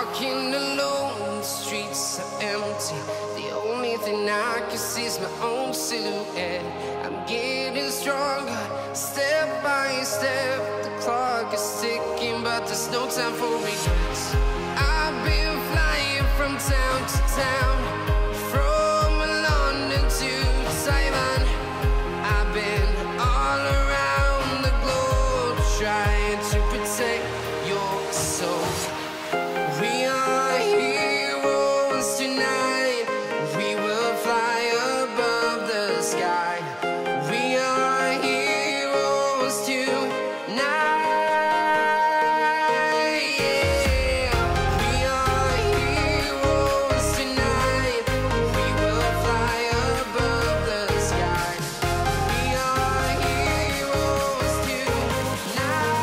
walking alone, the streets are empty. The only thing I can see is my own silhouette. I'm getting stronger, step by step. The clock is ticking, but there's no time for regrets. I've been flying from town to town, from London to Taiwan. I've been all around the globe, trying to protect your soul. We are heroes tonight. We will fly above the sky. We are heroes tonight. Yeah. We are heroes tonight. We will fly above the sky. We are heroes tonight.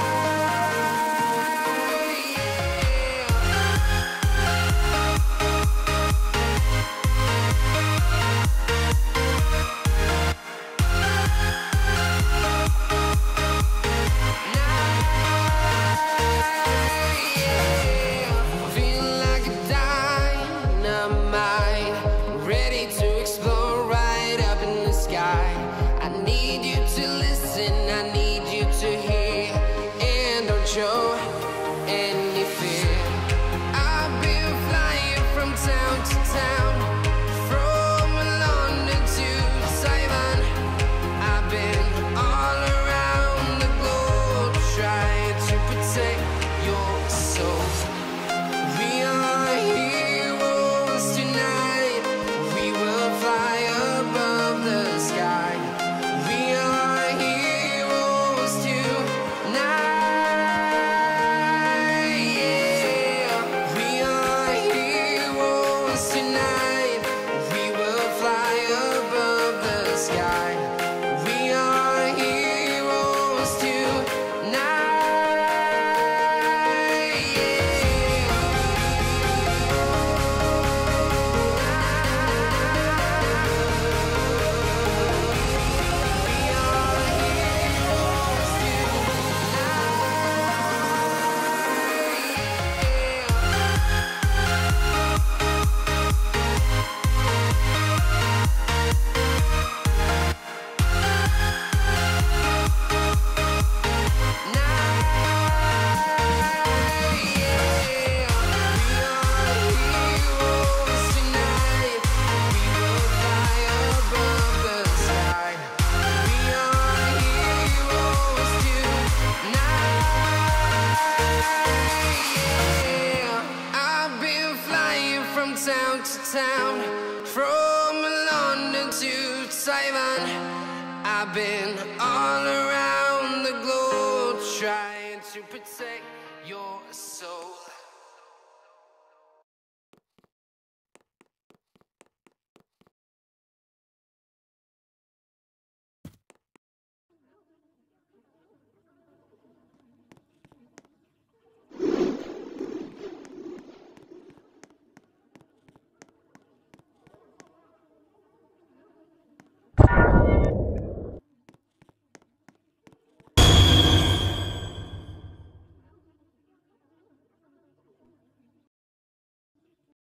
Feeling like a dynamite, ready to explore right up in the sky. I need you to listen, I need you to hear, and don't show any fear. I've been flying from town to town, from London to Taiwan. I've been all around the globe, trying to protect your soul. We are heroes tonight. We will fly above the sky. We are heroes tonight. Yeah. We are heroes tonight. We will fly above the sky. We are heroes tonight. Town to town, from London to Taiwan. I've been all around the globe, trying to protect your soul.